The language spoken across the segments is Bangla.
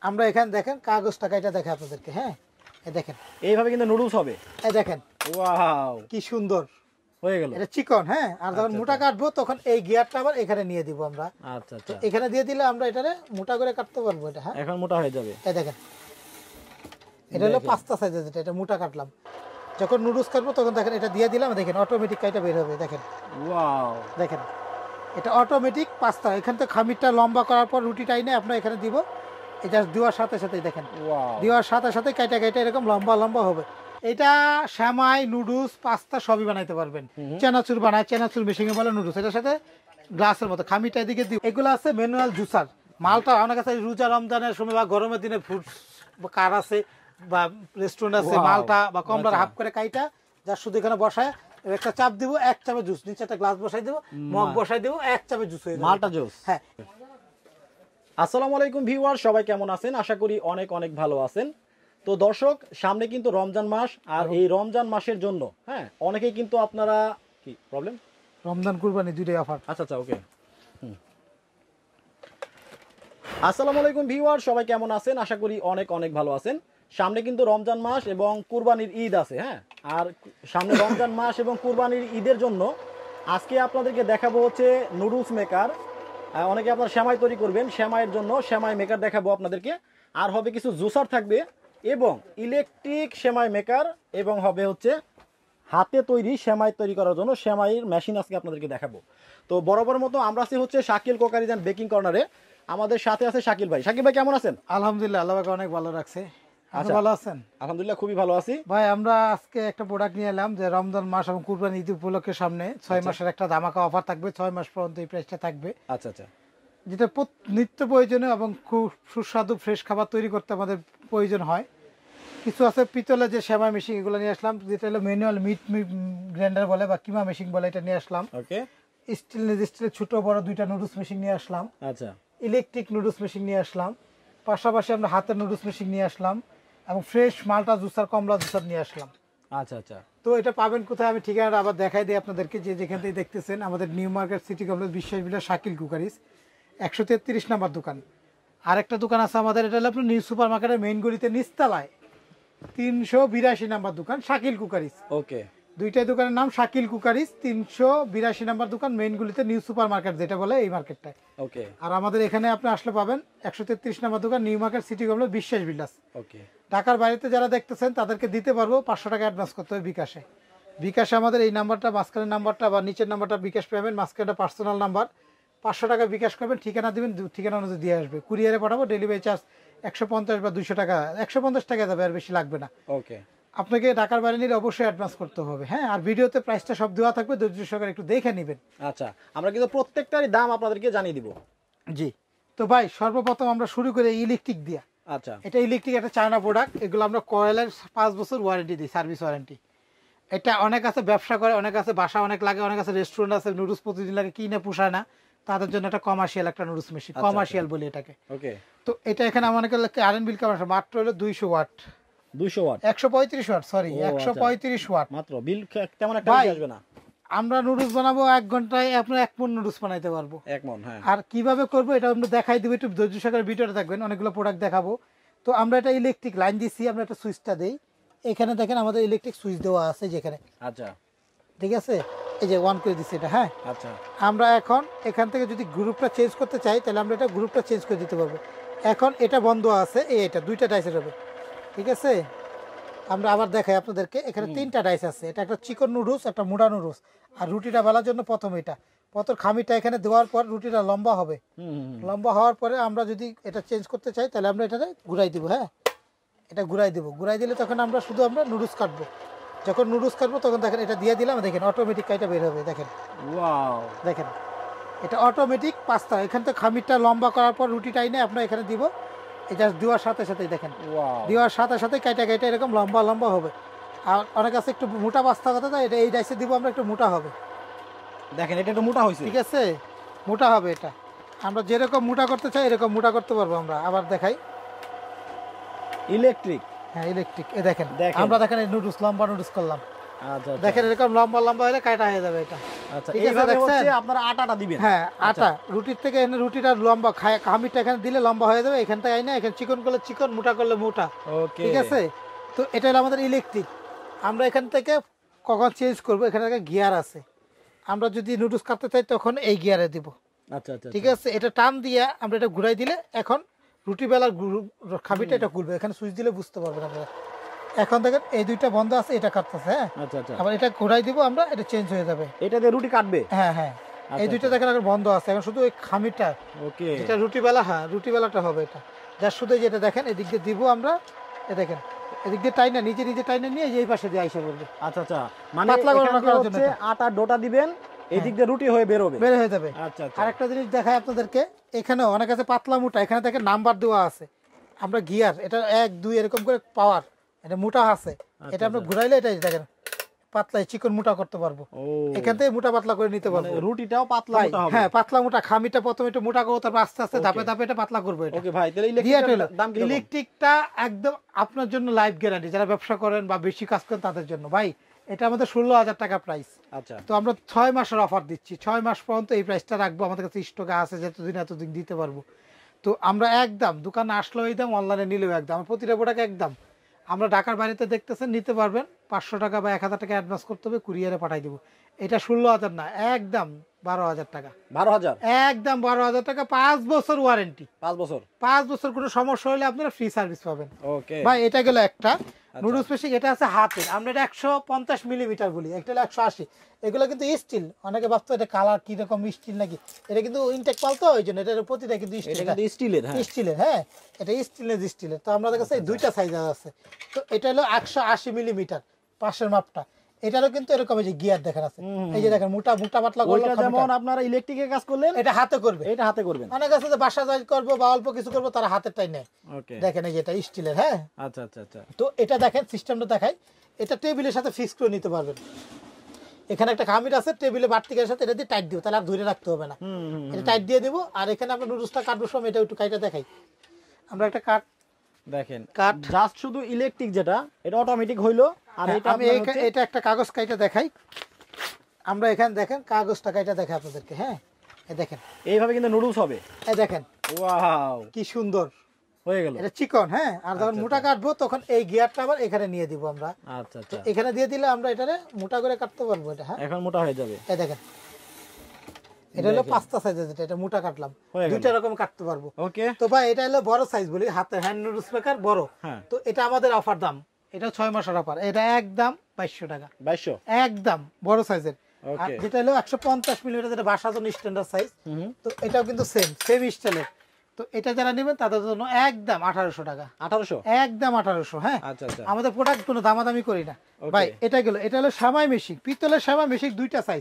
আমরা এখানে দেখেন কাগজটা কাটা দেখে আপনাদেরকে। হ্যাঁ, এই দেখেন এইভাবে কিন্তু নুডলস হবে। এই দেখেন, ওয়াও কি সুন্দর হয়ে গেল। এটা চিকন। হ্যাঁ, আর যখন মোটা কাটবো তখন এই গিয়ারটা আবার এখানে নিয়ে দিব আমরা। আচ্ছা তো আচ্ছা, এখানে দিয়ে দিলে আমরা এটারে মোটা করে কাটতে পারবো এটা। হ্যাঁ, এখন মোটা হয়ে যাবে। এই দেখেন, এটা হলো পাস্তা সাইজের, যেটা এটা মোটা কাটলাম। যখন নুডলস কাটবো তখন দেখেন এটা দিয়ে দিলাম, দেখেন অটোমেটিক কাইটা বের হবে। দেখেন ওয়াও, দেখেন এটা অটোমেটিক পাস্তা। এখান থেকে খামিরটা লম্বা করার পর রুটিটা এনে আপনার এখানে দিব। এটা দেওয়ার সাথে সাথেই দেখেন, ওয়াও, দেওয়ার সাথে সাথে কাইটা কাইটা এরকম লম্বা লম্বা হবে। এটা শ্যামাই, নুডলস, পাস্তা সবই বানাইতে পারবেন। চেনাচুর বানায়, চেনাচুর মেশিনে বলে নুডলস। এটার সাথে গ্লাসের মতো খামিটা এদিকে দিব। এগুলো আছে ম্যানুয়াল জুসার। মালটা অনেক আছে রোজা রমজানের সময় বা গরমের দিনে ফুড কার আছে বা রেস্টুরেন্ট আছে, মালটা বা কমলার হাফ করে কাইটা যা শুধু এখানে বসায় একটা চাপ দিব, এক চাপে জুস, নিচে একটা গ্লাস বসাই দিব, মগ বসাই দিব, এক চাপে জুস হয়ে যাবে, মালটা জুস। হ্যাঁ। আসসালামু আলাইকুম ভিউয়ার, সবাই কেমন আছেন? আশা করি অনেক অনেক ভালো আছেন। তো দর্শক, সামনে কিন্তু রমজান মাস, আর এই রমজান মাসের জন্য অনেকেই কিন্তু আপনারা কি প্রবলেম, রমজান কুরবানি দুইটাই অফার। আচ্ছা আচ্ছা, ওকে। আসসালামু আলাইকুম ভিউয়ার, সবাই কেমন আছেন? আশা করি অনেক অনেক ভালো আছেন। সামনে কিন্তু রমজান মাস এবং কুরবানির ঈদ আছে। আর সামনে রমজান মাস এবং কুরবানির ঈদের জন্য আজকে আপনাদেরকে দেখাবো হচ্ছে নুডলস মেকার। অনেকে আপনার সেমাই তৈরি করবেন, সেমাইয়ের জন্য সেমাই মেকার দেখাবো আপনাদেরকে। আর হবে কিছু জুসার থাকবে এবং ইলেকট্রিক সেমাই মেকার, এবং হবে হচ্ছে হাতে তৈরি সেমাই তৈরি করার জন্য সেমাইয়ের মেশিন আজকে আপনাদেরকে দেখাবো। তো বরাবর মতো আমরা আছি হচ্ছে শাকিল কোকারিজ এন্ড বেকিং কর্নারে। আমাদের সাথে আছে শাকিল ভাই। শাকিল ভাই কেমন আছেন? আলহামদুলিল্লাহ, আল্লাহ পাক অনেক ভালো রাখছে। আপনি ভালো আছেন? আলহামদুলিল্লাহ, খুবই ভালো আছি ভাই। আমরা আজকে একটা প্রোডাক্ট নিয়ে এলাম যে রমজান মাস এবং কুরবানি ঈদ উপলক্ষে সামনে 6 মাসের একটা ধামাকা অফার থাকবে। 6 মাস পর্যন্ত এই প্রাইসটা থাকবে। আচ্ছা আচ্ছা, যেটা নিত্য প্রয়োজনীয় এবং খুব সুস্বাদু ফ্রেশ খাবার তৈরি করতে আমাদের প্রয়োজন হয়। কিছু আছে পিতলের যে সেমাই মেশিন, এগুলো নিয়ে আসলাম। যেটা হলো ম্যানুয়াল মিট গ্রাইন্ডার বলে বা কিমা মেশিন বলে, এটা নিয়ে আসলাম। ওকে। স্টিলের ছোট বড় দুইটা নুডলস মেশিন নিয়ে আসলাম। আচ্ছা, ইলেকট্রিক নুডলস মেশিন নিয়ে আসলাম। পাশাপাশি আমরা হাতের নুডলস মেশিন নিয়ে আসলাম এবং ফ্রেশ মাল্টা জুসার, কমলা জুসার নিয়ে আসলাম। আচ্ছা আচ্ছা। তো এটা পাবেন কোথায়? আমি ঠিকানাটা আবার দেখাই দিই আপনাদেরকে। যে যেখান থেকে দেখতেছেন, আমাদের নিউ মার্কেট সিটি কমপ্লেক্স বিশ্বাস বিলাস শাকিল কুকারিজ 133 নম্বর দোকান। আরেকটা দোকান আছে আমাদের, এটা হলো আপনার নিউ সুপার মার্কেটের মেইন গলিতে নিচতলায় 382 নম্বর দোকান শাকিল কুকারিজ। ওকে। দুইটাই দোকানের নাম শাকিল কুকারিজ। 382 নম্বর দোকান, মেইন গলিতে নিউ সুপার মার্কেট যেটা বলে, এই মার্কেটটায়। ওকে। আর আমাদের এখানে আপনি আসলে পাবেন 133 নম্বর দোকান, নিউ মার্কেট সিটি কমপ্লেক্স বিশ্বাস বিলাস। ওকে। ঢাকার বাইরেতে যারা দেখতেছেন তাদেরকে দিতে পারবো 500 টাকা অ্যাডভান্স করতে হবে বিকাশে। বিকাশে আমাদের এই নাম্বারটা, মাঝখানের নাম্বারটা বা নিচের নাম্বারটা বিকাশ পেমেন্ট, মাঝখানটা পার্সোনাল নাম্বার। 500 টাকা বিকাশ করবেন, ঠিকানা দিবেন, ঠিকানা অনুযায়ী দিয়ে আসবে। কুরিয়ারে পাঠাবো, ডেলিভারি চার্জ 150 বা 200 টাকা, 150 টাকা যাবে, আর বেশি লাগবে না। ওকে। আপনাকে ঢাকার বাইরে নিলে অবশ্যই অ্যাডভান্স করতে হবে। হ্যাঁ, আর ভিডিওতে প্রাইসটা সব দেওয়া থাকবে, ধৈর্য সহকারে একটু দেখে নেবেন। আচ্ছা, আমরা কিন্তু প্রত্যেকটারই দাম আপনাদেরকে জানিয়ে দিব। জি। তো ভাই, সর্বপ্রথম আমরা শুরু করি ইলেকট্রিক দিয়া। আচ্ছা। এটা ইলেকট্রিক, একটা চায়না প্রোডাক্ট। এগুলো আমরা কয়েলের 5 বছর ওয়ারেন্টি দিই, সার্ভিস ওয়ারেন্টি। এটা অনেক আছে ব্যবসা করে, অনেক আছে বাসা অনেক লাগে, অনেক আছে রেস্টুরেন্ট আছে নুডলস প্রতিদিন লাগে, কিনে পোষায় না, তাদের জন্য একটা কমার্শিয়াল একটা নুডলস মেশিন, কমার্শিয়াল বলি এটাকে। ওকে। তো এটা এখানে আমাদের কারেন্ট বিল কেমন আসে? মাত্র হলো 200 watt. 200 watt? 135 watt, sorry 135 watt মাত্র। বিল তেমন একটা বেশি আসবে না। আমরা নুডলস বানাবো 1 ঘন্টায়, আপনার 1 মণ নুডলস বানাইতে পারবো। 1 মণ, হ্যাঁ। আর কিভাবে করবো এটা আমরা দেখাই দিব, একটু ধৈর্য সহকারে ভিডিওটা দেখবেন, অনেকগুলো প্রোডাক্ট দেখাবো। তো আমরা এটা ইলেকট্রিক লাইন দিচ্ছি, আমরা একটা সুইচটা দেই। এখানে দেখেন আমাদের ইলেকট্রিক সুইচ দেওয়া আছে যেখানে। আচ্ছা, ঠিক আছে, এই যে অন করে দিচ্ছি এটা। হ্যাঁ, আচ্ছা। আমরা এখন এখান থেকে যদি গ্রুপটা চেঞ্জ করতে চাই, তাহলে আমরা এটা গ্রুপটা চেঞ্জ করে দিতে পারবো। এখন এটা বন্ধ আছে, এটা দুইটা ডাইসের হবে। ঠিক আছে, আমরা আবার দেখাই আপনাদেরকে। এখানে 3টা ডাইস আছে। এটা একটা চিকন নুডলস, একটা মুড়া নুডলস। আর রুটিটা বেলার জন্য প্রথম এটা খামিটা এখানে দেওয়ার পর রুটিটা লম্বা হবে। লম্বা হওয়ার পরে আমরা যদি এটা চেঞ্জ করতে চাই, তাহলে আমরা এটাতে ঘুরাই দিব। হ্যাঁ, এটা ঘুরাই দিব। ঘুরাই দিলে তখন আমরা নুডলস কাটবো। যখন নুডলস কাটবো তখন দেখেন এটা দিয়ে দিলাম, দেখেন অটোমেটিক কাইটা বের হবে। দেখেন, ওয়াও, দেখেন এটা অটোমেটিক পাস্তা। এখান থেকে খামিরটা লম্বা করার পর রুটিটা এনে আপনার এখানে দিব। এটা দেওয়ার সাথে সাথেই দেখেন, দেওয়ার সাথে সাথে কাইটা কাইটা এরকম লম্বা লম্বা হবে। আর অনেক আছে একটু মোটা পাস্তা কথা, তো এটা এই ডাইসে দিব আমরা, একটু মোটা হবে। দেখেন এটা একটু মোটা হয়েছে। ঠিক আছে, মোটা হবে এটা। আমরা যেরকম মোটা করতে চাই এরকম মোটা করতে পারবো আমরা। আবার দেখাই, ইলেকট্রিক। হ্যাঁ ইলেকট্রিক। এ দেখেন, আমরা দেখেন এই নুডলস লম্বা নুডলস করলাম। আচ্ছা দেখেন এরকম লম্বা লম্বা হলে কাটা হয়ে যাবে এটা। আচ্ছা ঠিক আছে, এইভাবে দেখছেন? হচ্ছে আপনারা আটাটা দিবেন। হ্যাঁ, আটা রুটির থেকে এখানে রুটিটা লম্বা খামিরটা এখানে দিলে লম্বা হয়ে যাবে, এখান থেকে আইনা এখানে চিকন করলে চিকন, মোটা করলে মোটা। ওকে ঠিক আছে, তো এটা হলো আমাদের ইলেকট্রিক। আমরা এখান থেকে কখন চেঞ্জ করব, এখানে একটা গিয়ার আছে, আমরা যদি নুডলস কাটতে চাই তখন এই গিয়ারে দিব। আচ্ছা আচ্ছা ঠিক আছে, এটা টান দিয়ে আমরা এটা ঘুরাই দিলে এখন রুটি বেলার খামিরটা এটা খুলবে, এখানে সুইচ দিলে বুঝতে পারবেন আপনারা। এখন দেখেন এই দুইটা বন্ধ আছে, এটা কাটতেছে। হ্যাঁ, আচ্ছা আচ্ছা আবার এটা ঘুরাই দিব আমরা, এটা চেঞ্জ হয়ে যাবে। এটা দিয়ে রুটি কাটবে। হ্যাঁ হ্যাঁ, এই দুইটা দেখেন এখন বন্ধ আছে, এখন শুধু ওই খামিরটা, ওকে এটা রুটি বেলা, হ্যাঁ রুটি বেলাটা হবে এটা। যার শুধু যেটা দেখেন এদিক দিয়ে দিব আমরা, এ দেখেন এদিক দিয়ে টাইনা নিজে নিজে টাইনা নিয়ে এই পাশে দিয়ে আইসা বলবে। আচ্ছা আচ্ছা, মানে পাতলা এখান করার দিয়ে জন্য হচ্ছে এটা। আটা ডোটা দিবেন, এদিক দিয়ে রুটি হয়ে বের হবে। বের হয়ে যাবে। আচ্ছা আচ্ছা আরেকটা জিনিস দেখাই আপনাদেরকে, এখানে অনেক আছে পাতলা মোটা, এখানে দেখেন নাম্বার দেওয়া আছে, আমরা গিয়ার এটা 1 2 এরকম করে পাওয়ার, এটা মোটা আছে, এটা আমরা ঘুরাইলে এটা দেখেন পাতলা চিকন মোটা করতে পারবো। ও এখান থেকে মোটা পাতলা করে নিতে মানে পারবো। রুটিটাও পাতলা মোটা হবে। হ্যাঁ, পাতলা মোটা খামিটা প্রথমে একটু মোটা করবো, তারপর আস্তে আস্তে ধাপে ধাপে এটা পাতলা করবো। এটা ওকে ভাই, তাহলে গিয়ারটা ইলেকট্রিকের দাম কি? ইলেকট্রিকটা একদম আপনার জন্য লাইফ গ্যারান্টি, যারা ব্যবসা করেন বা বেশি কাজ করেন তাদের জন্য। ভাই এটা আমাদের 16,000 টাকা প্রাইস। আচ্ছা তো আমরা 6 মাসের অফার দিচ্ছি, 6 মাস পর্যন্ত এই প্রাইসটা রাখবো, আমাদের কাছে স্টকে আছে, যতদিন এতদিন দিতে পারবো। তো আমরা একদম দোকানে আসলেও এই দাম, অনলাইনে নিলেও একদম, আমরা প্রতিটা প্রোডাক্ট একদম, আমরা ঢাকার বাড়িতে দেখতেছেন নিতে পারবেন, 500 টাকা বা 1000 টাকা অ্যাডভান্স করতে হবে, কুরিয়ারে পাঠাই দেবো। এটা 16,000 না, একদম 12,000 টাকা, 12,000 একদম 12,000 টাকা, 5 বছর ওয়ারেন্টি, 5 বছর। 5 বছর কোনো সমস্যা হলে আপনারা ফ্রি সার্ভিস পাবেন। ওকে ভাই এটা গেল একটা নুডলস মেশিন, এটা আছে হাতের, আমরা এটা 150 মিলিমিটার বলি, একটা হলো 180। এগুলো কিন্তু স্টিল, অনেকে ভাবতো এটা কালার কি রকম স্টিল নাকি, এটা কিন্তু ইনটেক পাল, তো ওই জন্য এটার প্রতিটা কিন্তু এটা কিন্তু স্টিলের। হ্যাঁ স্টিলের। হ্যাঁ, এটা স্টিলের। তো আমাদের কাছে দুইটা সাইজ আছে। তো এটা হলো 180 মিলিমিটার পাশের মাপটা, এটারও কিন্তু এরকম এই যে গিয়ার দেখেন আছে, এই যে দেখেন মোটা মোটা পাতলা করলো, ওইটা যেমন আপনারা ইলেকট্রিকের কাজ করলেন, এটা হাতে করবে, এটা হাতে করবেন। অনেক আছে যে বাসা যাই করবো বা অল্প কিছু করবো, তারা হাতেরটাই নেয়। ওকে দেখেন এই যে এটা স্টিলের। হ্যাঁ, আচ্ছা আচ্ছা আচ্ছা তো এটা দেখেন সিস্টেমটা দেখাই, এটা টেবিলের সাথে ফিক্স করে নিতে পারবেন। এখানে একটা খামির আছে, টেবিলে বাড়তিকের সাথে এটা দিয়ে টাইট দিব, তাহলে আর ধরে রাখতে হবে না, এটা টাইট দিয়ে দিব। আর এখানে আমরা নুডলসটা কাটবো সময় এটা একটু কাইটা দেখাই, আমরা একটা কাট দেখেন কাট জাস্ট শুধু ইলেকট্রিক, যেটা এটা অটোমেটিক হইলো। আর এটা আমি এটা একটা কাগজ কাইটা দেখাই, আমরা এখানে দেখেন কাগজটা কাইটা দেখাই আপনাদেরকে। হ্যাঁ, এই দেখেন এইভাবে কিন্তু নুডলস হবে। এই দেখেন, ওয়াও কি সুন্দর হয়ে গেল। এটা চিকন। হ্যাঁ, আর যখন মোটা কাটবো তখন এই গিয়ারটা আবার এখানে নিয়ে দিব আমরা। আচ্ছা তো আচ্ছা, এখানে দিয়ে দিলে আমরা এটারে মোটা করে কাটতে পারবো এটা। হ্যাঁ, এখন মোটা হয়ে যাবে। এই দেখেন, এটা হলো 5টা সাইজের, যেটা এটা মোটা কাটলাম, দুইটা রকম কাটতে পারবো। ওকে, তো ভাই এটা হলো বড় সাইজ বলি, হাতে হ্যান্ড নুডলস মেকার বড়। হ্যাঁ, তো এটা আমাদের অফার দাম, এটা 6 মাসের অফার, এটা একদম 2200 টাকা, 2200 একদম বড় সাইজের। আর ওকে, যেটা হলো 150 মিলিমিটার, যেটা বাসার জন্য স্ট্যান্ডার্ড সাইজ, তো এটাও কিন্তু সেম স্টাইলের। তো এটা যারা নেবেন তাদের জন্য একদম 1800 টাকা, 1800 একদম 1800। হ্যাঁ, আচ্ছা আচ্ছা, আমাদের প্রোডাক্ট কোনো দামাদামি করি না ভাই। এটা গেল, এটা হলো সেমাই মেশিন, পিতলের সেমাই মেশিন, দুইটা সাইজ।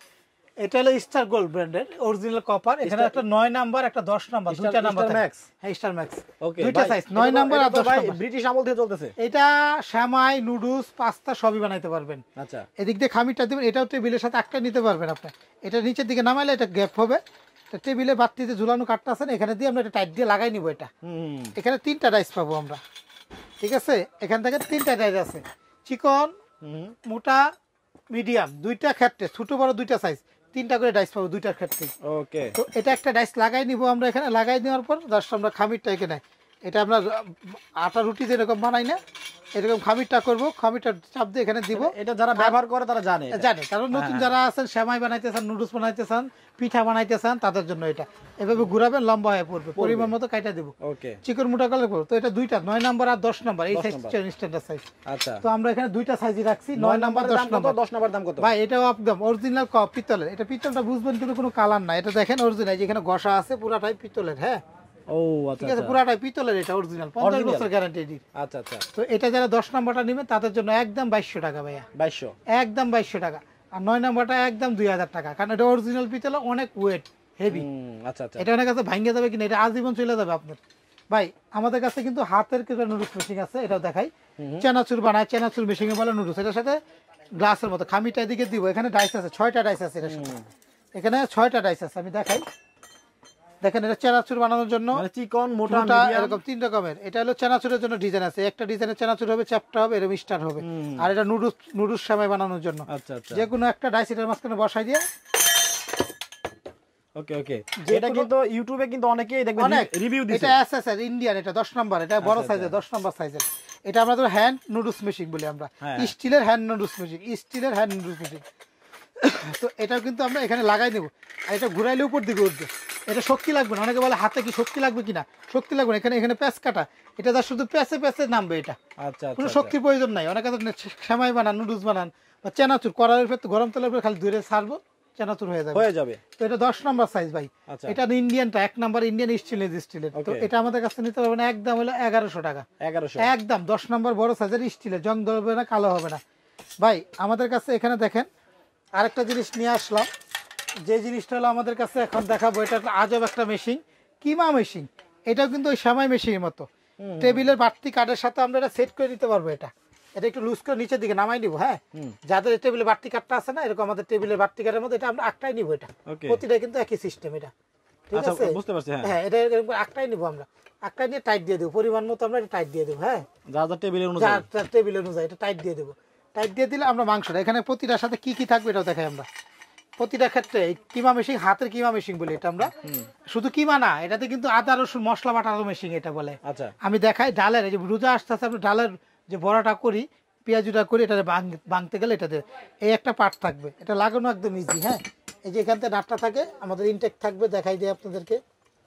এটা হলো স্টার গোল্ড ব্র্যান্ডের অরিজিনাল কপার, এখানে একটা 9 নাম্বার, একটা 10 নাম্বার, দুইটা নাম্বার ম্যাক্স। হ্যাঁ, স্টার ম্যাক্স, ওকে, দুইটা সাইজ, 9 নাম্বার আর 10 নাম্বার। ব্রিটিশ আমল থেকে চলতেছে এটা সেমাই, নুডলস, পাস্তা সবই বানাইতে পারবেন। আচ্ছা, এদিক দিয়ে খামিরটা দিবেন, এটাও টেবিলের সাথে একটা নিতে পারবেন আপনি। এটা নিচের দিকে নামাইলে এটা গ্যাপ হবে, টেবিলে বাড়তিতে ঝুলানো কাটটা আছে, এখানে দিয়ে আমরা এটা টাইট দিয়ে লাগাই নিব। এটা এখানে 3টা ডাইস পাবো আমরা, ঠিক আছে? এখান থেকে 3টা ডাইস আছে, চিকন, মোটা, মিডিয়াম, দুইটা ক্ষেত্রে, ছোট বড় দুইটা সাইজ, 3টা করে ডাইস পাবো দুইটার ক্ষেত্রে। ওকে, তো এটা একটা ডাইস লাগাই নিব আমরা, এখানে লাগাই নেওয়ার পর জাস্ট আমরা খামিরটা এখানে, এটা আমরা আটা রুটি যেরকম বানাই না এরকম খামিরটা করবো, খামিরটা চাপ দিয়ে এখানে দিব। এটা যারা ব্যবহার করে তারা জানে, কারণ নতুন যারা আছেন, সেমাই বানাইতে চান, নুডলস বানাইতে চান, পিঠা বানাইতে চান, তাদের জন্য এটা এভাবে ঘুরাবেন, লম্বা হয়ে পড়বে, পরিমাণ মতো কাইটা দেবো। ওকে, চিকন মোটা করলে পড়বে। তো এটা দুইটা 9 নাম্বার আর 10 নাম্বার, এই সাইজ স্ট্যান্ডার্ড সাইজ। আচ্ছা, তো আমরা এখানে দুইটা সাইজই রাখছি, 9 নাম্বার 10 নাম্বার। 10 নাম্বার দাম কত? ভাই এটাও একদম অরিজিনাল পিতলের, এটা পিতলটা বুঝবেন কিন্তু কোনো কালার না, এটা দেখেন অরিজিনাল, যেখানে ঘষা আছে পুরাটাই পিতলের। হ্যাঁ, ও আচ্ছা, ঠিক আছে, পুরাটাই পিতলের, এটা অরিজিনাল, 50 বছর গ্যারান্টি এর। আচ্ছা আচ্ছা, তো এটা যারা 10 নাম্বারটা নেবেন তাদের জন্য একদম 2200 টাকা ভাইয়া, 2200, একদম 2200 টাকা। আর 9 নাম্বারটা একদম 2000 টাকা, কারণ এটা অরিজিনাল পিতল, অনেক ওয়েট, হেভি। আচ্ছা আচ্ছা, এটা অনেক কাছে ভাঙে যাবে কিনা, এটা আজীবন চলে যাবে আপনার। ভাই আমাদের কাছে কিন্তু হাতের কিছু নুডলস মেশিন আছে, এটাও দেখাই, চেনাচুর বানায়, চেনাচুর মেশিনে বলে নুডলস। এটার সাথে গ্লাসের মতো খামিটা এদিকে দিব, এখানে ডাইস আছে, 6টা ডাইস আছে এটার সাথে, এখানে 6টা ডাইস আছে, আমি দেখাই, দেখেন এটা চানাচুর বানানোর জন্য, মানে চিকন মোটা মোটা মিডিয়াম এরকম 3 রকমের। এটা হলো চানাচুরের জন্য ডিজাইন আছে, একটা ডিজাইনের চানাচুর হবে, চ্যাপ্টা হবে, এরকম স্টার হবে। আর এটা নুডলস সেমাই বানানোর জন্য। আচ্ছা আচ্ছা, যে কোনো একটা ডাইস এটার মাঝখানে বসাই দিয়ে। ওকে ওকে, এটা কিন্তু ইউটিউবে কিন্তু অনেকেই দেখবেন রিভিউ দিছে। এটা এসএসআর ইন্ডিয়ান, এটা 10 নাম্বার, এটা বড় সাইজের 10 নাম্বার সাইজের। এটা আমরা তো হ্যান্ড নুডলস মেশিন বলি আমরা, স্টিলের হ্যান্ড নুডলস মেশিন, স্টিলের হ্যান্ড নুডলস মেশিন। তো এটাও কিন্তু আমরা এখানে লাগাই নেব, আর এটা ঘুরাইলে উপর দিকে উঠবে। এটা শক্তি লাগবে না, অনেকে বলে হাতে কি শক্তি লাগবে কিনা, শক্তি লাগবে না। এখানে প্যাঁচ কাটা, এটা যা শুধু প্যাঁচে প্যাঁচে নামবে, এটা আচ্ছা, কোনো শক্তির প্রয়োজন নাই। অনেকে সেমাই বানান, নুডলস বানান বা চানাচুর করার ভেতর গরম তেলের উপরে খালি ধরে ছাড়বো, চানাচুর হয়ে যাবে। তো এটা 10 নাম্বার সাইজ ভাই। এটা ইন্ডিয়ানটা 1 নাম্বার ইন্ডিয়ান স্টিলের। তো এটা আমাদের কাছে নিতে পারবেন একদম হলো 1100 টাকা, 1100 একদম 10 নাম্বার বড় সাইজের স্টিলের, জং ধরবে না, কালো হবে না ভাই। আমাদের কাছে এখানে দেখেন আরেকটা জিনিস নিয়ে আসলাম, যে জিনিসটা হলো আমাদের কাছে এখন দেখাবো। এটা আজব একটা মেশিন, কিমা মেশিন। এটাও কিন্তু ওই সেমাই মেশিনের মতো, টেবিলের বাড়তি কাঠের সাথে আমরা এটা সেট করে দিতে পারবো। এটা একটু লুজ করে নিচের দিকে নামাই নিব। হ্যাঁ, যাদের টেবিলে বাড়তি কাঠটা আছে না, এরকম আমাদের টেবিলের বাড়তি কাঠের মধ্যে এটা আমরা আঁকটাই নিব। এটা প্রতিটা কিন্তু একই সিস্টেম, এটা ঠিক আছে, বুঝতে পারছি। হ্যাঁ, এটা আঁকটাই নিব আমরা, আঁকটাই নিয়ে টাইট দিয়ে দেবো, পরিমাণ মতো আমরা এটা টাইট দিয়ে দেবো। হ্যাঁ, যা টেবিলের অনুযায়ী এটা টাইট দিয়ে দেবো। টাইট দিয়ে দিলে আমরা মাংসটা এখানে প্রতিটার সাথে কি কি থাকবে এটাও দেখাই আমরা। প্রতিটা ক্ষেত্রে কিমা মেশিন, হাতের কিমা মেশিন বলি এটা আমরা। শুধু কিমা না, এটাতে কিন্তু আদা রসুন মশলা বাটারও মেশিন এটা বলে। আচ্ছা, আমি দেখাই ডালের, এই যে রোজা আসতে আসতে আমরা ডালের যে বড়াটা করি, পেঁয়াজুটা করি, এটা ভাঙতে গেলে এটাতে এই একটা পার্ট থাকবে, এটা লাগানো একদম ইজি। হ্যাঁ, এই যে এখান থেকে নাটটা থাকে, আমাদের ইনটেক থাকবে, দেখাই দিই আপনাদেরকে।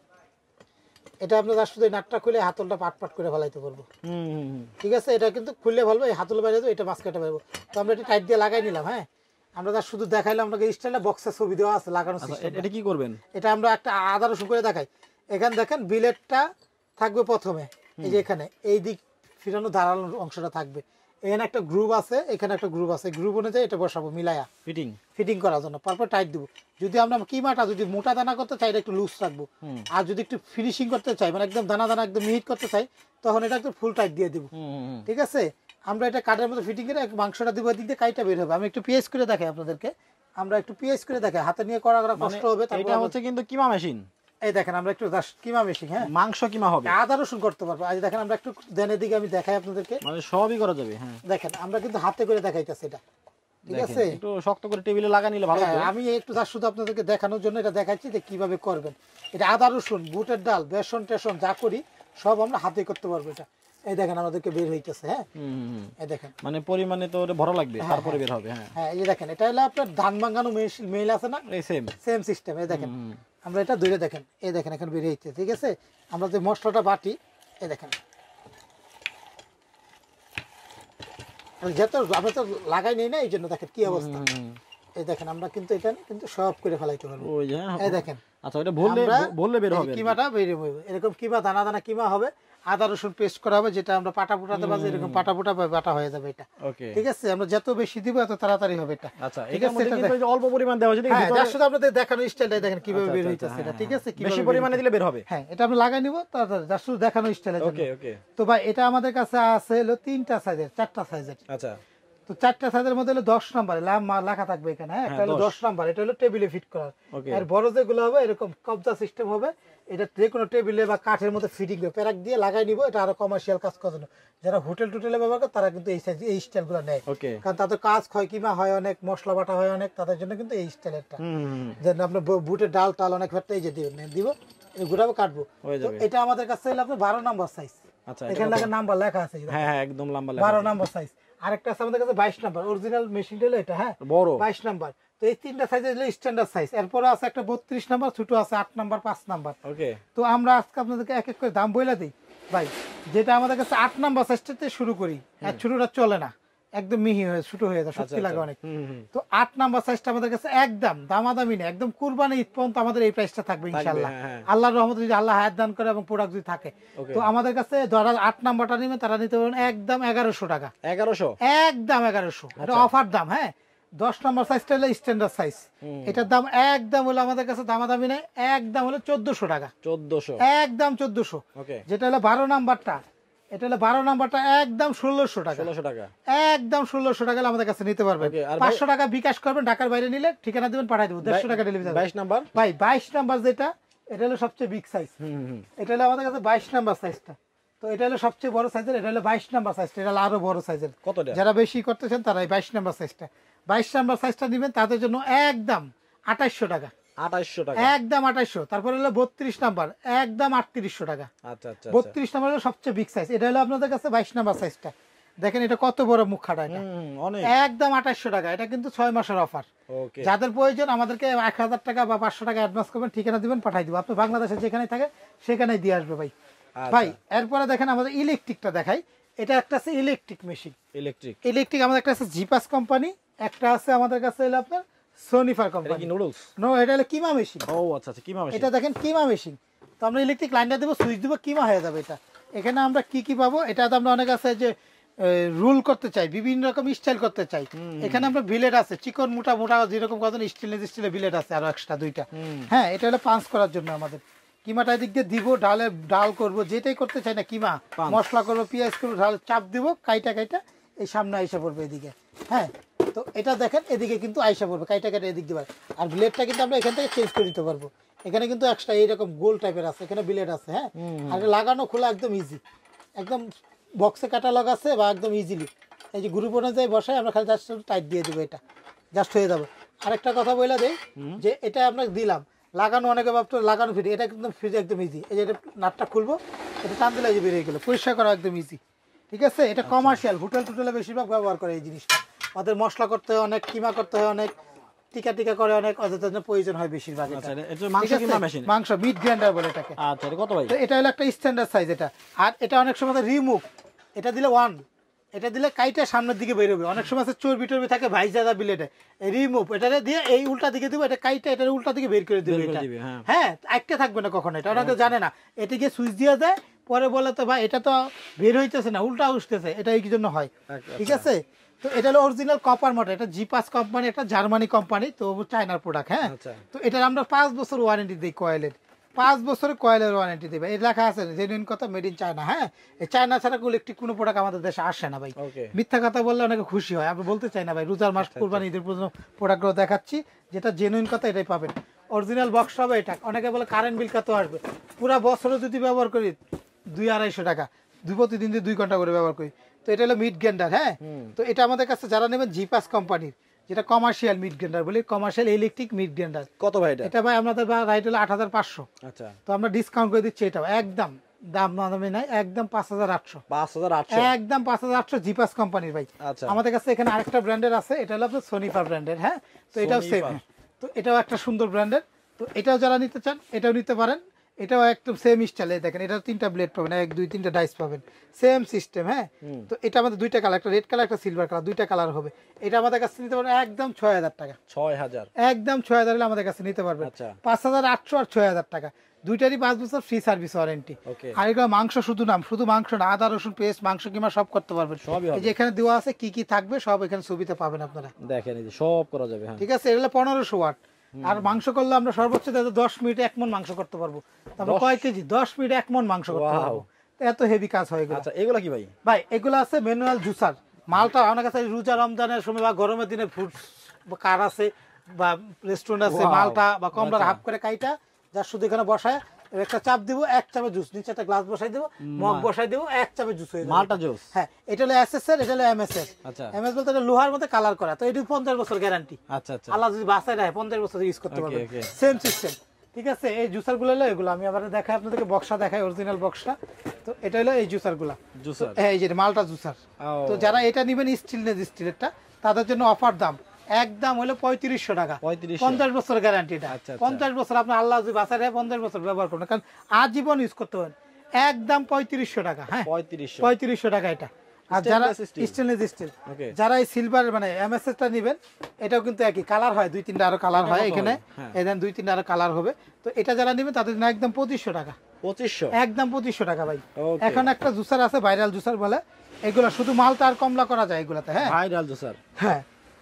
এটা আপনারা শুধু নাটটা খুলে হাতলটা পাট পাট করে ফেলাইতে পারবো। ঠিক আছে, এটা কিন্তু খুললে ভালো, এই হাতল বাইরে দেবো, এটা মাঝখানে পারবো। তো আমরা এটা টাইট দিয়ে লাগাই নিলাম। হ্যাঁ, আমরা তার শুধু দেখাইলাম, আপনাকে স্টাইলে বক্সের ছবি দেওয়া আছে লাগানো। এটা কি করবেন? এটা আমরা একটা আদা রসুন করে দেখাই। এখানে দেখেন বিলেটটা থাকবে প্রথমে, এই যে এখানে এই দিক ফিরানো দাঁড়ানোর অংশটা থাকবে। এখানে একটা গ্রুপ আছে, এখানে একটা গ্রুপ আছে, গ্রুপ অনুযায়ী এটা বসাবো মিলায়া ফিটিং করার জন্য। তারপর টাইট দিব। যদি আমরা কিমাটা যদি মোটা দানা করতে চাই, এটা একটু লুজ রাখবো। আর যদি একটু ফিনিশিং করতে চাই, মানে একদম দানা দানা একদম মিহিট করতে চাই, তখন এটা একটু ফুল টাইট দিয়ে দিব। ঠিক আছে, আমরা এটা কাঠের মতো ফিটিং করে মাংসটা দিব, দিক দিয়ে কাইটা বের হবে। আমি একটু পিএস করে দেখাই আপনাদেরকে, আমরা একটু পিএস করে দেখাই, হাতে নিয়ে করা কষ্ট হবে। এটা হচ্ছে কিন্তু কিমা মেশিন। এই দেখেন আমরা একটু কিমা মেশিন। হ্যাঁ, মাংস কিমা হবে, আদা রসুন করতে পারবো। আজ দেখেন আমরা একটু দেনের দিকে আমি দেখাই আপনাদেরকে, মানে সবই করা যাবে। হ্যাঁ, দেখেন আমরা কিন্তু হাতে করে দেখাইতেছি এটা। ঠিক আছে, একটু শক্ত করে টেবিলে লাগা নিলে ভালো হবে। আমি একটু শুধু আপনাদেরকে দেখানোর জন্য এটা দেখাচ্ছি যে কিভাবে করবেন। এটা আদা রসুন, বুটের ডাল, বেসন টেসন যা করি সব আমরা হাতে করতে পারবো। এটা এই দেখেন আমাদেরকে বের হইতেছে। হ্যাঁ, এই দেখেন মানে পরিমাণে তো ভরা লাগবে, তারপরে বের হবে। হ্যাঁ হ্যাঁ, এই দেখেন এটা হলো আপনার ধান ভাঙানো মেল আছে না, এই সেম সিস্টেম। এই দেখেন আমরা এটা ধরে দেখেন, এই দেখেন এখন বের হইছে। ঠিক আছে, আমরা যে মশলাটা বাটি, এই দেখেন যেহেতু আমরা তো লাগাই নেই না, এই জন্য দেখেন কি অবস্থা। এই দেখেন আমরা কিন্তু এটা কিন্তু সব করে ফেলাইতে পারবো। এই দেখেন, আচ্ছা, এটা বললে বের হবে, কিমাটা বের হবে। এরকম কিমা দানা দানা কিমা হবে, আদা রসুন পেস্ট করা হবে, যেটা আমরা পাটা পুটাতে বাজে এরকম পাটা পুটা বাটা হয়ে যাবে এটা। ঠিক আছে, আমরা যত বেশি দিব এত তাড়াতাড়ি হবে এটা। আচ্ছা, এটার মধ্যে কিন্তু অল্প পরিমাণ দেওয়া আছে, হ্যাঁ, যার সাথে আপনাদের দেখানো স্টাইলটা দেখেন কিভাবে বের হইতাছে এটা। ঠিক আছে, বেশি পরিমাণে দিলে বের হবে। হ্যাঁ, এটা আমরা লাগাই নিব তাড়াতাড়ি, যার শুধু দেখানো স্টাইলের জন্য। ওকে, তো ভাই এটা আমাদের কাছে আছে হলো 3টা সাইজের, 4টা সাইজের। আচ্ছা, তো 4টা সাইজের মধ্যে হলো 10 নাম্বার লেখা থাকবে এখানে। হ্যাঁ, একটা হলো 10 নাম্বার, এটা হলো টেবিলে ফিট করার। আর বড় যেগুলো হবে এরকম কবজা সিস্টেম হবে, এটা যে কোনো টেবিলে বা কাঠের মধ্যে ফিটিং করে প্যারাক দিয়ে লাগাই নিব। এটা আরো কমার্শিয়াল কাজ করার জন্য, যারা হোটেল টোটেলে ব্যবহার করে তারা কিন্তু এই স্টাইলগুলো নেয়, কারণ তাদের কাজ হয় কিমা হয় অনেক, মশলা বাটা হয় অনেক, তাদের জন্য কিন্তু এই স্টাইলেরটা। যেন আপনার বুটের ডাল টাল অনেক ক্ষেত্রে এই যে দিব, ঘুরাবো কাটবো। এটা আমাদের কাছে হলো আপনার 12 নাম্বার সাইজ। আচ্ছা, এখানে নাম্বার লেখা আছে। হ্যাঁ, একদম লম্বা লেখা, 12 নাম্বার সাইজ। আরেকটা আছে আমাদের কাছে 22 নাম্বার, অরিজিনাল মেশিনটা হলো এটা। হ্যাঁ, বড় 22 নাম্বার। তো এই 3টা সাইজ হলো স্ট্যান্ডার্ড সাইজ। এরপর আছে একটা 32 নাম্বার, ছোট আছে 8 নাম্বার, 5 নাম্বার। ওকে, তো আমরা আজকে আপনাদেরকে এক এক করে দাম বইলা দিই ভাই। যেটা আমাদের কাছে 8 নাম্বার সাইজটাতে শুরু করি, আর ছোটটা চলে না, একদম মিহি হয়ে ছোট হয়ে যায়, শক্তি লাগে অনেক। তো 8 নাম্বার সাইজটা আমাদের কাছে একদম দামাদামি না, একদম কুরবানি ঈদ পর্যন্ত আমাদের এই প্রাইসটা থাকবে ইনশাআল্লাহ, আল্লাহর রহমতে, যদি আল্লাহ হায়াত দান করে এবং প্রোডাক্ট যদি থাকে। তো আমাদের কাছে যারা 8 নাম্বারটা নেবে তারা নিতে পারবেন একদম 1100 টাকা। 1100, একদম 1100, এটা অফার দাম। হ্যাঁ, 10 নাম্বার সাইজটা হলো স্ট্যান্ডার্ড সাইজ, এটার দাম একদম হলো আমাদের কাছে দামাদামি নেই, একদম হলো 1400 টাকা। 1400, একদম 1400। যেটা হলো 12 নাম্বারটা, এটা হলো 12 নাম্বারটা একদম 1600 টাকা। 1600 টাকা, একদম 1600 টাকা আমাদের কাছে নিতে পারবেন। 500 টাকা বিকাশ করবেন, ঢাকার বাইরে নিলে ঠিকানা দিবেন, পাঠিয়ে দেবো। 150 টাকা ডেলিভারি। 22 নাম্বার ভাই, 22 নাম্বার যেটা এটা হলো সবচেয়ে বিগ সাইজ। এটা হলো আমাদের কাছে 22 নাম্বার সাইজটা। তো এটা হলো সবচেয়ে বড় সাইজের, এটা হলো 22 নাম্বার সাইজটা, এটা হলো আরো বড় সাইজের। কতটা? যারা বেশি করতেছেন তারা এই 22 নাম্বার সাইজটা, 22 নাম্বার সাইজটা নেবেন, তাদের জন্য একদম 2800 টাকা। 2800 টাকা একদম 2800। তারপরে হলো 32 নাম্বার, একদম 3800 টাকা। আচ্ছা আচ্ছা। 32 নাম্বার হলো সবচেয়ে বিগ সাইজ, এটা হলো আপনাদের কাছে 22 নাম্বার সাইজটা। দেখেন এটা কত বড় মুখ খাটা, এটা অনেক। একদম 2800 টাকা। এটা কিন্তু 6 মাসের অফার। ওকে, যাদের প্রয়োজন আমাদেরকে 1000 টাকা বা 500 টাকা অ্যাডভান্স করবেন, ঠিকানা দিবেন, পাঠাই দিব। আপনি বাংলাদেশে যেখানে থাকে সেখানেই দিয়ে আসবে ভাই। ভাই এরপরে দেখেন আমাদের ইলেকট্রিকটা দেখাই। এটা একটা আছে ইলেকট্রিক মেশিন। ইলেকট্রিক আমাদের একটা আছে জিপাস কোম্পানি, একটা আছে আমাদের কাছে হলো আপনার সোনিফার কোম্পানি। এটা কি নুডলস? নো, এটা হলো কিমা মেশিন। ও আচ্ছা আচ্ছা, কিমা মেশিন। এটা দেখেন কিমা মেশিন। তো আমরা ইলেকট্রিক লাইনটা দেবো, সুইচ দেবো, কিমা হয়ে যাবে এটা। এখানে আমরা কি কি পাবো, এটা তো আমরা অনেক আছে যে রুল করতে চাই, বিভিন্ন রকম স্টাইল করতে চাই। এখানে আমরা বিলেট আছে, চিকন মোটা মোটা যেরকম কত স্টিলের বিলেট আছে আরো এক্সট্রা 2টা। হ্যাঁ, এটা হলো পাঞ্চ করার জন্য আমাদের। কিমাটা এদিক দিয়ে দিব, ডাল করবো, যেটাই করতে চাই না, কিমা মশলা করবো, পেঁয়াজ করবো, ডাল চাপ দিব, কাইটা এই সামনে আইসা পড়বে এদিকে। হ্যাঁ, তো এটা দেখেন এদিকে কিন্তু আইসা পড়বে, কাইটা এদিক দিবার। আর ব্লেডটা কিন্তু আমরা এখান থেকে চেঞ্জ করে দিতে পারবো। এখানে কিন্তু এক্সট্রা এইরকম গোল টাইপের আছে, এখানে ব্লেড আছে। হ্যাঁ, আর লাগানো খোলা একদম ইজি, একদম বক্সে কাটালগ আছে বা একদম ইজিলি। এই যে গ্রুপ অনুযায়ী বসায় আমরা খালি জাস্ট টাইট দিয়ে দেবো, এটা জাস্ট হয়ে যাবে। আরেকটা কথা বলে দেই যে এটা আমরা দিলাম লাগানো, অনেকে ভাবতো লাগানো ফ্রি, এটা কিন্তু ফ্রি, একদম ইজি। এই যে এটা নাটটা খুলবো, এটা টান দিলে যে বেরিয়ে গেলো, পরিষ্কার করা একদম ইজি। ঠিক আছে, এটা কমার্শিয়াল হোটেল টোটেলে বেশিরভাগ ব্যবহার করে এই জিনিসটা। ওদের মশলা করতে হয় অনেক, কিমা করতে হয় অনেক, টিকা টিকা করে অনেক, ওদের জন্য প্রয়োজন হয় বেশিরভাগ। মাংস মিট গ্রাইন্ডার বলে এটাকে। আচ্ছা, এটা কত ভাই? এটা হলো একটা স্ট্যান্ডার্ড সাইজ এটা। আর এটা অনেক সময় রিমুভ, এটা দিলে 1, এটা দিলে কাইটা সামনের দিকে বেরোবে। অনেক সময় চর্বি টর্বি থাকে ভাইজাদা বিলেটে, রিমুভ এটা দিয়ে এই উল্টা দিকে দিব, এটা কাইটা এটা উল্টা দিকে বের করে দিবে এটা। হ্যাঁ, আটকে থাকবে না কখনো, এটা অনেকে জানে না। এটা গিয়ে সুইচ দিয়ে দেয়, পরে বলে তো ভাই এটা তো বের হইতেছে না, উল্টা উঠতেছে, এটা এই জন্য হয়। ঠিক আছে, তো এটা হলো অরিজিনাল কপার মোটর, এটা জিপাস কোম্পানি, একটা জার্মানি কোম্পানি, তো চায়নার প্রোডাক্ট। হ্যাঁ, তো এটার আমরা 5 বছর ওয়ারেন্টি দিই কয়েলের, 5 বছরের কয়েলের ওয়ারেন্টি দেবে। এই লেখা আছে জেনুইন কথা, মেড ইন চায়না। হ্যাঁ, এই চায়না ছাড়া ইলেকট্রিক কোনো প্রোডাক্ট আমাদের দেশে আসে না ভাই। মিথ্যা কথা বললে অনেকে খুশি হয়, আমি বলতে চাই না ভাই। রোজার মাস, কুরবানি ঈদের প্রোডাক্টগুলো দেখাচ্ছি, যেটা জেনুইন কথা এটাই পাবেন। অরিজিনাল বক্স হবে এটা। অনেকে বলে কারেন্ট বিল কত আসবে, পুরো বছরও যদি ব্যবহার করি 200-250 টাকা, প্রতিদিন 2 ঘন্টা করে ব্যবহার করি। তো এটা হলো মিড গ্রাইন্ডার। হ্যাঁ, তো এটা আমাদের কাছে যারা নেবেন জিপাস কোম্পানির, যেটা কমার্শিয়াল মিড গ্রাইন্ডার বলি, কমার্শিয়াল ইলেকট্রিক মিড গ্রাইন্ডার। কত ভাই এটা? এটা ভাই আমাদের রাইট হলো 8500। আচ্ছা, তো আমরা ডিসকাউন্ট করে দিচ্ছি, এটা একদম দাম দামি নাই, একদম 5800। একদম 5800 জিপাস কোম্পানির ভাই। আমাদের কাছে এখানে আরেকটা ব্র্যান্ডের আছে, এটা হলো আপনার সোনিফার ব্র্যান্ডের। হ্যাঁ, তো এটাও সেম। তো এটাও একটা সুন্দর ব্র্যান্ডের। তো এটাও যারা নিতে চান এটাও নিতে পারেন। এটাও একদম সেম স্টাইলে, দেখেন এটা 3টা ব্লেড পাবেন, 1 2 3টা ডাইস পাবেন, সেম সিস্টেম। হ্যাঁ, তো এটা আমাদের 2টা কালার, একটা রেড কালার, একটা সিলভার কালার, 2টা কালার হবে। এটা আমাদের কাছে নিতে পারবেন একদম 6000 টাকা। 6000, একদম 6000 হলে আমাদের কাছে নিতে পারবেন। 5800 আর 6000 টাকা, দুইটারই 5 বছর ফ্রি সার্ভিস ওয়ারেন্টি। আর এগুলো মাংস শুধু মাংস না, আদা রসুন পেস্ট, মাংস কিমা সব করতে পারবেন। এই যে এখানে দেওয়া আছে কি কি থাকবে সব এখানে ছবিতে পাবেন আপনারা, দেখেন এই যে সব করা যাবে। ঠিক আছে, এগুলো 1500 ওয়াট। আর মাংস করলে আমরা সর্বোচ্চ 10 মিনিটে 1 মণ মাংস করতে পারবো। তারপর কয় কেজি? 10 মিনিটে 1 মণ মাংস করতে পারবো। এত হেভি কাজ হয় এগুলো। আচ্ছা, এগুলো কি ভাই? ভাই এগুলো আছে ম্যানুয়াল জুসার। মালটা অনেক আছে রোজা রমজানের সময় বা গরমের দিনে ফুড কার আছে বা রেস্টুরেন্ট আছে, মালটা বা কমলার হাফ করে কাইটা যা শুধু এখানে বসায় একটা চাপ দিব, 1 চামচ জুস, নিচে একটা গ্লাস বসাই দেবো, মগ বসাই দেবো, 1 চামচ জুস হয়ে যাবে, মালটা জুস। হ্যাঁ, এটা হলো এসএস এর, এটা হলো এমএস এর। আচ্ছা, এমএস বলতে এটা লোহার মধ্যে কালার করা, তো এটা 50 বছর গ্যারান্টি। আচ্ছা আচ্ছা, আল্লাহ যদি বাঁচায় রাখে 50 বছর ইউজ করতে পারবে, সেম সিস্টেম। ঠিক আছে, এই জুসার গুলো হলো এগুলো, আমি আবার দেখাই আপনাদেরকে, বক্সটা দেখাই, অরিজিনাল বক্সটা। তো এটা হলো এই জুসার গুলা, এই যে মালটা জুসার। তো যারা এটা নেবেন স্টিলেরটা, তাদের জন্য অফার দাম একদম হলো 3500 টাকা, 50 বছর গ্যারান্টি। এটা 50 বছর আপনি আল্লাহ যদি বাঁচায় রাখে 50 বছর ব্যবহার করবেন, কারণ আজীবন ইউজ করতে পারেন। একদম 3500 টাকা। হ্যাঁ, 3500 টাকা এটা। আর যারা স্টেনলেস স্টিল, যারা এই সিলভার মানে এমএসএস টা নেবেন, এটাও কিন্তু একই কালার হয়, 2-3টা আরো কালার হয় এখানে, এখানে 2-3টা আরো কালার হবে। তো এটা যারা নেবেন তাদের জন্য একদম 2500 টাকা। 2500, একদম 2500 টাকা ভাই। এখন একটা জুসার আছে ভাইরাল জুসার বলে, এগুলা শুধু মালটা আর কমলা করা যায় এগুলাতে। হ্যাঁ, ভাইরাল জুসার। হ্যাঁ,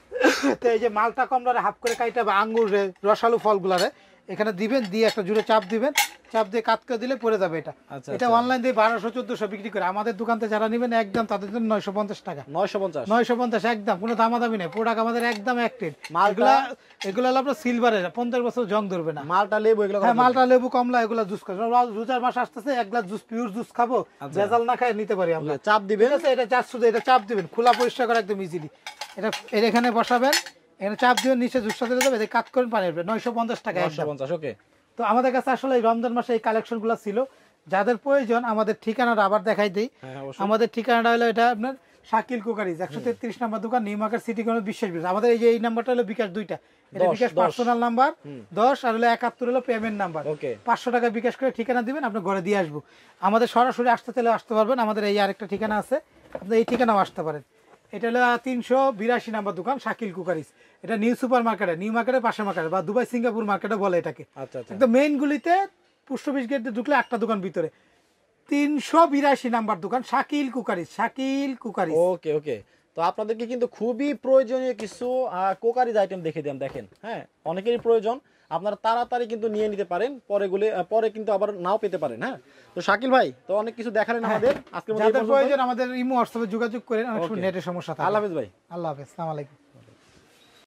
তো এই যে মালটা কমলারে হাফ করে কাইটা বা আঙ্গুর রসালো ফলগুলারে এখানে দিবেন, দিয়ে একটা জুড়ে চাপ দিবেন, চাপ দিয়ে কাট করে দিলে পড়ে যাবে এটা। আচ্ছা, এটা অনলাইন দিয়ে 1200-1400 বিক্রি করে, আমাদের দোকানতে যারা নেবেন একদম তাদের জন্য 950 টাকা। 950 একদম, কোনো দামাদামি নেই, প্রোডাক্ট আমাদের একদম অ্যাক্টিভ। এগুলো হলো আপনার সিলভারের, 50 বছর জং ধরবে না। মালটা লেবু এগুলো? হ্যাঁ, মালটা লেবু কমলা এগুলো জুস খাবো, রোজার মাস আসতেছে, এক গ্লাস জুস পিওর জুস খাবো, ভেজাল না খায় নিতে পারি আমরা। চাপ দিবেন, এটা এটা চাপ দিবেন, খোলা পরিষ্কার করে একদম ইজিলি। এটা এখানে বসাবেন, এখানে চাপ দিবেন, নিচে জুসটা দিতে যাবে, কাট করেন, পানি আসবে। 950 টাকা। 950। ওকে। তো আমাদের কাছে আসলে এই রমজান মাসে এই কালেকশনগুলো ছিল, যাদের প্রয়োজন আমাদের ঠিকানাটা আবার দেখাই দিই। আমাদের ঠিকানাটা হলো এটা আপনার শাকিল কুকারিজ, 133 নম্বর দোকান, নিউ মার্কেট, সিটি কর্নার, বিশ্বাস বিল। আমাদের এই যে এই নাম্বারটা হলো বিকাশ 2টা, এটা বিকাশ পার্সোনাল নাম্বার 10 আর হলো 71 হলো পেমেন্ট নাম্বার। 500 টাকা বিকাশ করে ঠিকানা দিবেন, আপনার ঘরে দিয়ে আসবো। আমাদের সরাসরি আসতে চাইলে আসতে পারবেন, আমাদের এই আরেকটা ঠিকানা আছে, আপনি এই ঠিকানাও আসতে পারেন। এটা হলো 382 নম্বর দোকান শাকিল কুকারিজ, এটা নিউ সুপার মার্কেটে, নিউ মার্কেটের পাশে মার্কেটে বা দুবাই সিঙ্গাপুর মার্কেটে বলে এটাকে। একদম মেইন গুলিতে পুষ্ট বিশ গেট ঢুকলে 8টা দোকান ভিতরে, 382 নাম্বার দোকান Shakil cookeries, Shakil cookeries. Okay okay. তো আপনাদেরকে কিন্তু খুবই প্রয়োজনীয় কিছু কুকারিজ আইটেম দেখে দিলাম, দেখেন। হ্যাঁ, অনেকেরই প্রয়োজন, আপনারা তাড়াতাড়ি কিন্তু নিয়ে নিতে পারেন, পরে কিন্তু আবার নাও পেতে পারেন। হ্যাঁ, তো শাকিল ভাই তো অনেক কিছু দেখালেন আমাদের, আজকে যাদের প্রয়োজন আমাদের ইমো হোয়াটসঅ্যাপে যোগাযোগ করেন, অনেক সময় নেটের সমস্যা থাকে। আল্লাহ হাফেজ ভাই। আল্লাহ হাফেজ, আসসালামু আলাইকুম।